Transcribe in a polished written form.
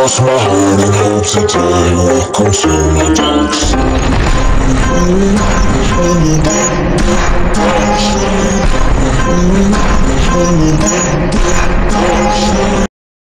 lost my heart and hope today. Welcome to my dark side. Bring me back,